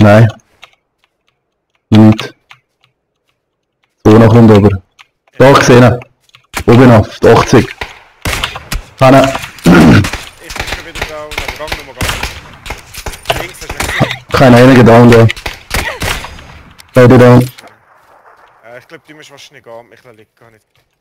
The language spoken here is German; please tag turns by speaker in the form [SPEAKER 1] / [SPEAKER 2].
[SPEAKER 1] Nein. Nicht. Zona kommt über. Da gesehen. Oben auf 80. Hanne.
[SPEAKER 2] Ich bin schon wieder down, aber gang nochmal. Links hast du nicht gesehen.
[SPEAKER 1] Kein einiger down da. Beide down.
[SPEAKER 2] Ich glaube, du musst wahrscheinlich gehen, mich liegen gar nicht.